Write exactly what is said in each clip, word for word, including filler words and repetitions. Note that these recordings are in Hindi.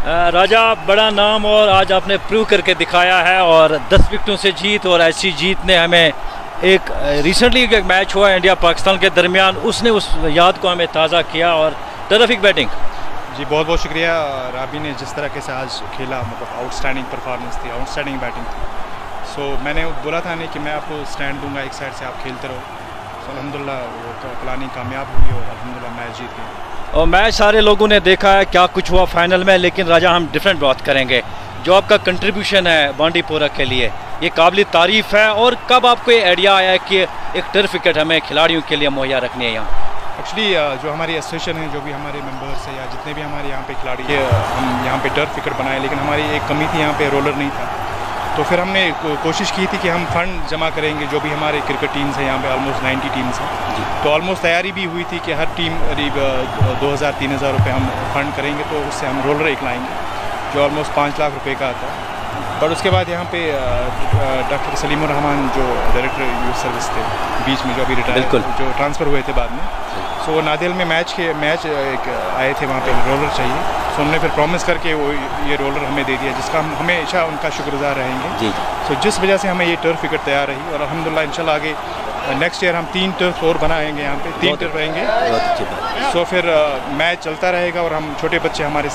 राजा, बड़ा नाम और आज आपने प्रूव करके दिखाया है और दस विकेटों से जीत, और ऐसी जीत ने हमें एक रिसेंटली एक मैच हुआ इंडिया पाकिस्तान के दरमियान, उसने उस याद को हमें ताज़ा किया। और टेरिफिक बैटिंग। जी बहुत बहुत शुक्रिया राबी ने जिस तरह से आज खेला, मतलब आउटस्टैंडिंग परफॉर्मेंस थी, आउटस्टैंडिंग बैटिंग थी। सो so, मैंने बोला था नहीं कि मैं आपको स्टैंड दूंगा, एक साइड से आप खेलते रहो। सो so, अल्हम्दुलिल्लाह वो प्लानिंग कामयाब हुई और अल्हम्दुलिल्लाह मैच जीत गए। और मैच सारे लोगों ने देखा है क्या कुछ हुआ फाइनल में, लेकिन राजा हम डिफरेंट बात करेंगे। जो आपका कंट्रीब्यूशन है बांडीपोरा के लिए ये काबिल तारीफ़ है, और कब आपको ये आइडिया आया कि एक टर्फ विकेट हमें खिलाड़ियों के लिए मुहैया रखनी है यहाँ? एक्चुअली जो हमारी एसोसिएशन है, जो भी हमारे मेंबर्स हैं या जितने भी हमारे यहाँ पे खिलाड़ी है, हम यहाँ पे टर्फ विकेट बनाए, लेकिन हमारी एक कमी थी, यहाँ पे रोलर नहीं था। तो फिर हमने को, कोशिश की थी कि हम फ़ंड जमा करेंगे, जो भी हमारे क्रिकेट टीम्स हैं यहाँ पे ऑलमोस्ट नाइन्टी टीम्स हैं, तो ऑलमोस्ट तैयारी भी हुई थी कि हर टीम करीब दो हज़ार तीन हज़ार रुपये हम फ़ंड करेंगे, तो उससे हम रोलर एक लाएंगे जो ऑलमोस्ट पाँच लाख रुपए का आता है। पर उसके बाद यहाँ पे डॉक्टर सलीमुर रहमान जो डायरेक्टर यूथ सर्विस थे बीच में, जो अभी रिटायर जो ट्रांसफ़र हुए थे बाद में, सो वो नादिल में मैच के मैच एक आए थे, वहाँ पे रोलर चाहिए। सो उन्होंने फिर प्रॉमिस करके वो ये रोलर हमें दे दिया, जिसका हम हमेशा उनका शुक्रगुजार रहेंगे जी। सो जिस वजह से हमें ये टर्फ विकेट तैयार रही, और अल्हम्दुलिल्लाह इंशाल्लाह आगे नेक्स्ट ईयर हम तीन टर्फ और बनाएंगे, यहाँ पे तीन टर्फ रहेंगे। सो फिर मैच चलता रहेगा और हम छोटे बच्चे हमारे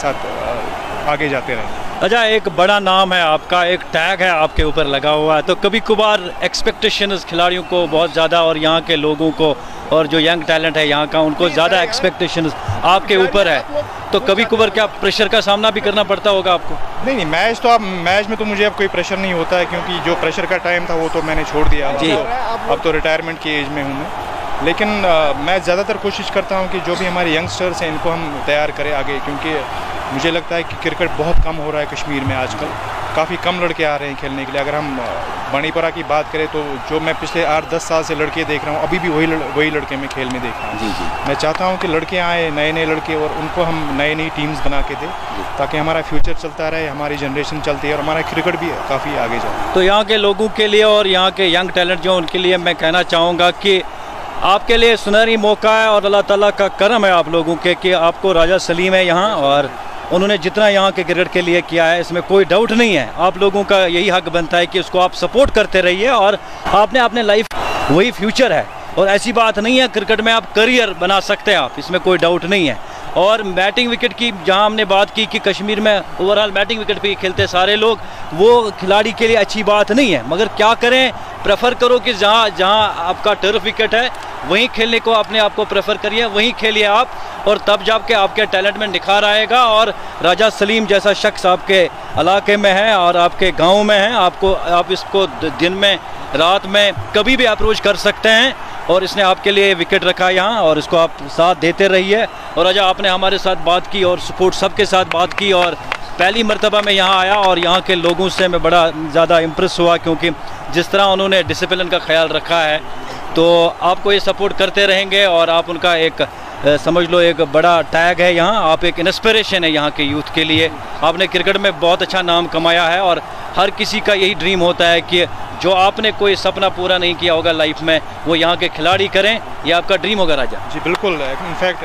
साथ आगे जाते रहेंगे। अच्छा, एक बड़ा नाम है आपका, एक टैग है आपके ऊपर लगा हुआ है, तो कभी कभार एक्सपेक्टेशंस खिलाड़ियों को बहुत ज़्यादा, और यहाँ के लोगों को और जो यंग टैलेंट है यहाँ का, उनको ज़्यादा एक्सपेक्टेशंस आपके ऊपर है, तो कभी कभार क्या प्रेशर का सामना भी करना पड़ता होगा आपको? नहीं नहीं, मैच तो अब मैच में तो मुझे अब कोई प्रेशर नहीं होता है, क्योंकि जो प्रेशर का टाइम था वो तो मैंने छोड़ दिया जी। अब तो रिटायरमेंट की एज में हूँ मैं, लेकिन आ, मैं ज़्यादातर कोशिश करता हूँ कि जो भी हमारे यंगस्टर्स हैं इनको हम तैयार करें आगे, क्योंकि मुझे लगता है कि क्रिकेट बहुत कम हो रहा है कश्मीर में आजकल, काफ़ी कम लड़के आ रहे हैं खेलने के लिए। अगर हम बांडीपोरा की बात करें तो जो मैं पिछले आठ दस साल से लड़के देख रहा हूँ, अभी भी वही लड़, वही लड़के मैं खेल में देख रहा हूँ जी जी। मैं चाहता हूँ कि लड़के आए, नए नए लड़के, और उनको हम नई नई टीम्स बना के दें, ताकि हमारा फ्यूचर चलता रहे, हमारी जनरेशन चलती है और हमारा क्रिकेट भी काफ़ी आगे जाए। तो यहाँ के लोगों के लिए और यहाँ के यंग टैलेंट जो उनके लिए मैं कहना चाहूँगा कि आपके लिए सुनहरी मौका है, और अल्लाह ताला का करम है आप लोगों के कि आपको राजा सलीम है यहाँ, और उन्होंने जितना यहाँ के क्रिकेट के लिए किया है इसमें कोई डाउट नहीं है। आप लोगों का यही हक बनता है कि उसको आप सपोर्ट करते रहिए, और आपने अपने लाइफ वही फ्यूचर है, और ऐसी बात नहीं है क्रिकेट में आप करियर बना सकते हैं आप, इसमें कोई डाउट नहीं है। और बैटिंग विकेट की जहां हमने बात की कि कश्मीर में ओवरऑल बैटिंग विकेट पे खेलते सारे लोग, वो खिलाड़ी के लिए अच्छी बात नहीं है, मगर क्या करें, प्रेफर करो कि जहां जहां आपका टर्फ विकेट है वहीं खेलने को अपने आप को प्रेफर करिए, वहीं खेलिए आप, और तब जाके आपके टैलेंट में निखार आएगा। और राजा सलीम जैसा शख्स आपके इलाके में है और आपके गाँव में है, आपको आप इसको दिन में रात में कभी भी अप्रोच कर सकते हैं, और इसने आपके लिए विकेट रखा यहाँ, और इसको आप साथ देते रहिए। और राजा आपने हमारे साथ बात की और सपोर्ट सबके साथ बात की, और पहली मर्तबा मैं यहाँ आया और यहाँ के लोगों से मैं बड़ा ज़्यादा इम्प्रेस हुआ, क्योंकि जिस तरह उन्होंने डिसिप्लिन का ख्याल रखा है, तो आपको ये सपोर्ट करते रहेंगे, और आप उनका एक समझ लो एक बड़ा टैग है यहाँ, आप एक इंस्पिरेशन है यहाँ के यूथ के लिए। आपने क्रिकेट में बहुत अच्छा नाम कमाया है, और हर किसी का यही ड्रीम होता है कि जो आपने कोई सपना पूरा नहीं किया होगा लाइफ में, वो यहाँ के खिलाड़ी करें, ये आपका ड्रीम होगा राजा? जी बिल्कुल। इनफैक्ट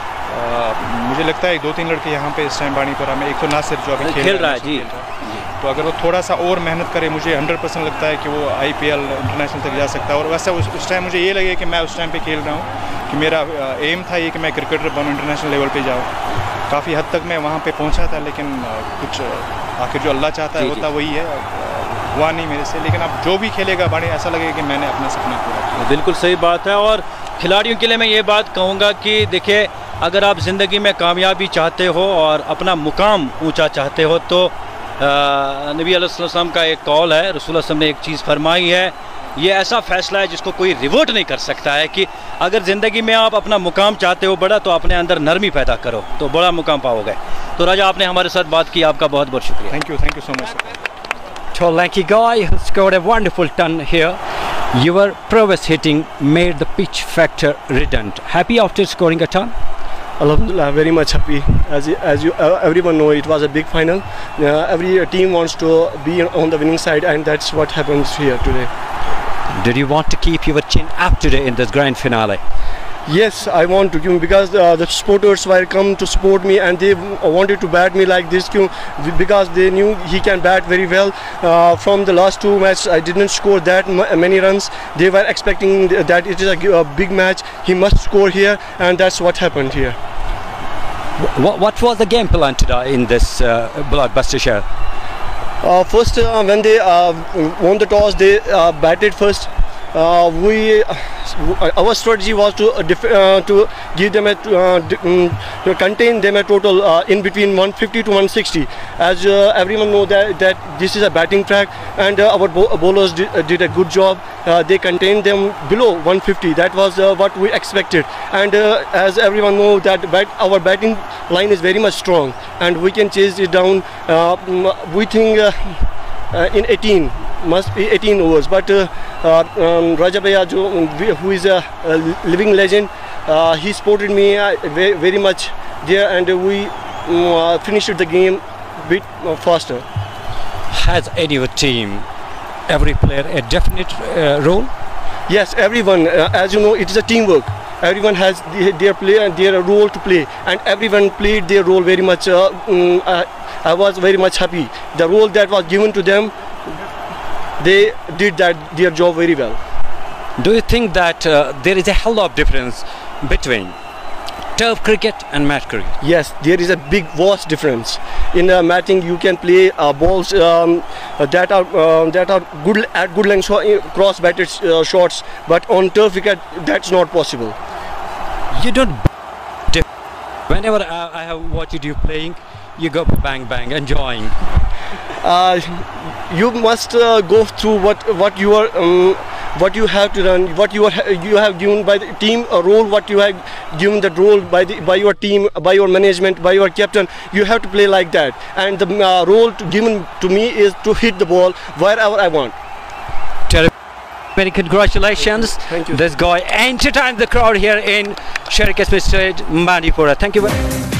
मुझे लगता है दो तीन लड़के यहाँ पे इस टाइम बांडीपोरा में, एक तो नासिर जो अभी खेल, खेल रहा है जी, तो अगर वो थोड़ा सा और मेहनत करे, मुझे हंड्रेड परसेंट लगता है कि वो आई पी एल इंटरनेशनल तक जा सकता है। और वैसे उस, उस टाइम मुझे ये लगे कि मैं उस टाइम पे खेल रहा हूँ, कि मेरा एम था ये कि मैं क्रिकेटर बनूँ, इंटरनेशनल लेवल पे जाऊँ। काफ़ी हद तक मैं वहाँ पे पहुँचा था, लेकिन कुछ आखिर जो अल्लाह चाहता है होता वही है, हुआ नहीं मेरे से। लेकिन अब जो भी खेलेगा बड़े ऐसा लगेगा कि मैंने अपना सपना पूरा किया। बिल्कुल सही बात है। और खिलाड़ियों के लिए मैं ये बात कहूँगा कि देखिए, अगर आप ज़िंदगी में कामयाबी चाहते हो और अपना मुकाम ऊंचा चाहते हो, तो नबी अलैहि सल्लम का एक कौल है, रसूल वसल्लम ने एक चीज़ फरमाई है, ये ऐसा फ़ैसला है जिसको कोई रिवर्ट नहीं कर सकता है, कि अगर ज़िंदगी में आप अपना मुकाम चाहते हो बड़ा, तो अपने अंदर नरमी पैदा करो, तो बड़ा मुकाम पाओगे। तो राजा आपने हमारे साथ बात की, आपका बहुत बहुत शुक्रिया। Thank you, thank you so much. Tall lanky guy who scored a wonderful ton here. Your prowess hitting made the pitch factor redundant. Happy after scoring a ton? Alhamdulillah, very much happy. As as you uh, everyone know, it was a big final. Uh, every uh, team wants to be on the winning side, and that's what happens here today. Did you want to keep your chin up today in this grand finale? Yes, I want to because uh, the supporters were come to support me and they wanted to bat me like this because they knew he can bat very well. Uh, from the last two matches, I didn't score that many runs. They were expecting that it is a, a big match. He must score here, and that's what happened here. What, what was the game plan today in this uh, blockbuster show? Uh, first, uh, when they uh, won the toss, they uh, batted first. Uh, we uh, our strategy was to uh, def uh, to give them a uh, um, to contain them a total uh, in between one fifty to one sixty. As uh, everyone know that that this is a batting track, and uh, our bo bowlers did, uh, did a good job. Uh, they contained them below one fifty. That was uh, what we expected. And uh, as everyone know that bat our batting line is very much strong, and we can chase it down. Uh, we think. Uh, Uh, in eighteen must be eighteen overs, but uh, uh, um, Raja Bhaiya, who is a, a living legend, uh, he supported me uh, very, very much there, and uh, we uh, finished the game a bit uh, faster. Has any of your team, every player, a definite uh, role? Yes, everyone. Uh, as you know, it is a teamwork. Everyone has the, their play and their role to play, and everyone played their role very much. Uh, um, uh, I was very much happy. The role that was given to them, they did that their job very well. Do you think that uh, there is a hell of difference between turf cricket and match cricket? Yes, there is a big vast difference. In uh, matching, you can play uh, balls um, that are uh, that are good at good length, cross batted uh, shots, but on turf cricket that's not possible. You don't. Whenever I, I have watched you playing, you go bang bang, enjoying. Uh, you must uh, go through what what you are um, what you have to run, what you are you have given by the team a role, what you have given that role by the by your team, by your management, by your captain. You have to play like that, and the uh, role to, given to me is to hit the ball wherever I want. Many congratulations. Thank you. This guy entertained the crowd here in Sherikh Smith Stadium, Bandipora. Thank you very much.